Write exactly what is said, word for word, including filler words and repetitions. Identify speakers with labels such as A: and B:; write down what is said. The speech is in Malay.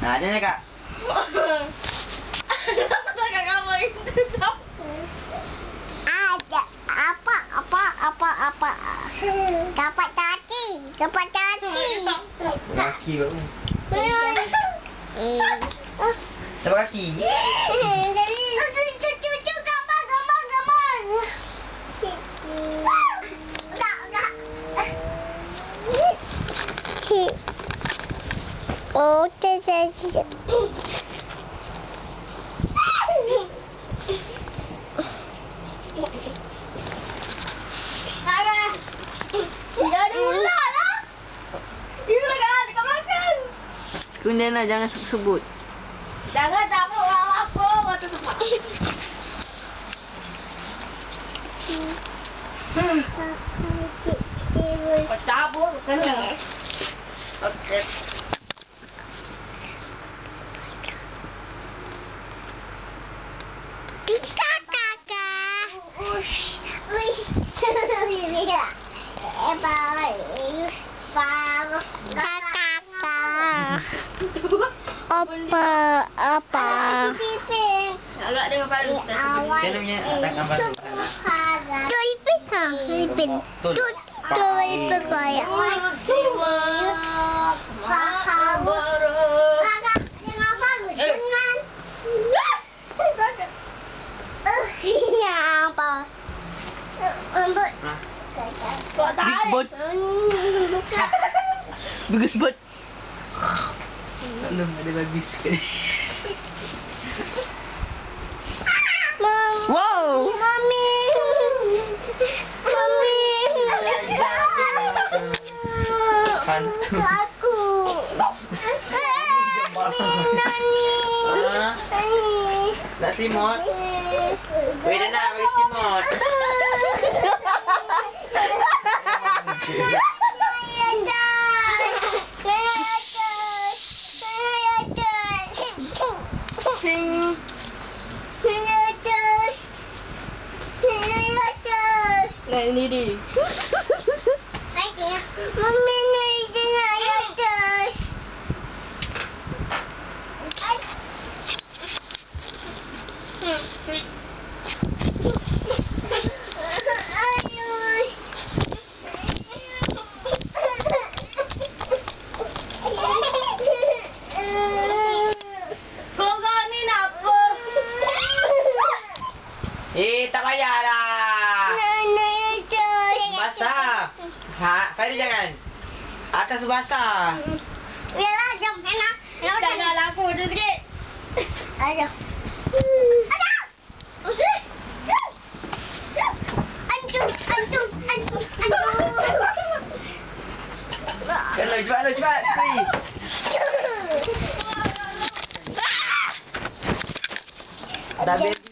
A: Nah, dia cakap.
B: Cakap kamu itu
C: Ada apa apa apa apa. Dapat cacing, dapat cacing.
A: Kaki baru.
C: Eh.
A: Dapat kaki.
C: Jadi cucu cucu gambar gambar gambar. Tak tak. Oh, cacing.
B: Jadi ular lah. Dia kan dekat belakang.
D: Kemudian lah, jangan sebut.
B: Jangan tak mau apa waktu tu. Kau cabut kena. Okey.
C: Bisa kakak. Ush, ush. Bisa. Kakak. Apa apa?
B: Agak dengan palu.
A: Dia punya atakkan batu.
C: Tu ipin ha, ipin. Tu tu ipin kaya. Kakak, jangan palu, jangan. Ini apa? Rambut.
B: Kau tak
D: Big boat. Bagus bot. Belum ada bagus sekali.
C: Mom.
D: Wow.
C: Mami. Mami.
A: Hantu.
C: Aku. Nani.
A: Ah,
C: Nani.
A: nak simot. Weh, dah nak bagi simot.
B: Nah ini dia.
C: Mami ni jangan atas. Ayuh.
B: Kau kau ni nak apa?
A: Eh, tak payah dah.
C: Nenek
A: Basah. Ha, kali jangan. Atas basah.
C: Yalah, jom enak.
B: Jangan laku tu sikit.
C: Ayo. Ada. Antum, antum, antum, antum.
A: Kalau cepat lu cepat. Free. Dah baby.